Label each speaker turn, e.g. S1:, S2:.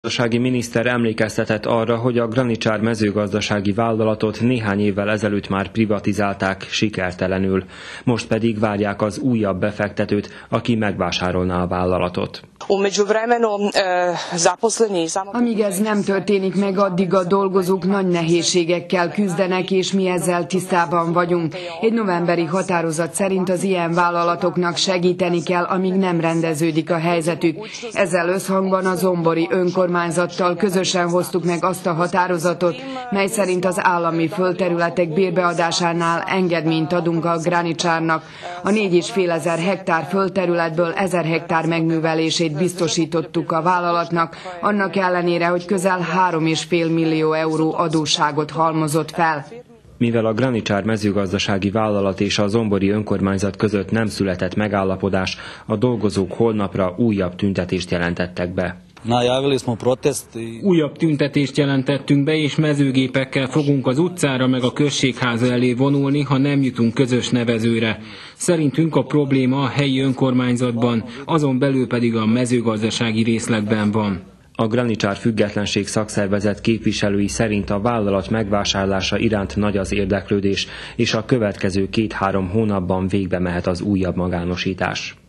S1: A gazdasági miniszter emlékeztetett arra, hogy a Granicsár mezőgazdasági vállalatot néhány évvel ezelőtt már privatizálták sikertelenül. Most pedig várják az újabb befektetőt, aki megvásárolná a vállalatot.
S2: Amíg ez nem történik meg, addig a dolgozók nagy nehézségekkel küzdenek, és mi ezzel tisztában vagyunk. Egy novemberi határozat szerint az ilyen vállalatoknak segíteni kell, amíg nem rendeződik a helyzetük. Ezzel összhangban a zombori önkormányzattal közösen hoztuk meg azt a határozatot, mely szerint az állami földterületek bérbeadásánál engedményt adunk a Granicsárnak. A 4500 hektár földterületből 1000 hektár megművelését biztosítottuk a vállalatnak, annak ellenére, hogy közel 3,5 millió euró adósságot halmozott fel.
S1: Mivel a Granicsár mezőgazdasági vállalat és a zombori önkormányzat között nem született megállapodás, a dolgozók holnapra újabb tüntetést jelentettek be.
S3: Újabb tüntetést jelentettünk be, és mezőgépekkel fogunk az utcára meg a községháza elé vonulni, ha nem jutunk közös nevezőre. Szerintünk a probléma a helyi önkormányzatban, azon belül pedig a mezőgazdasági részlegben van.
S1: A Granicsár Függetlenség Szakszervezet képviselői szerint a vállalat megvásárlása iránt nagy az érdeklődés, és a következő 2-3 hónapban végbe mehet az újabb magánosítás.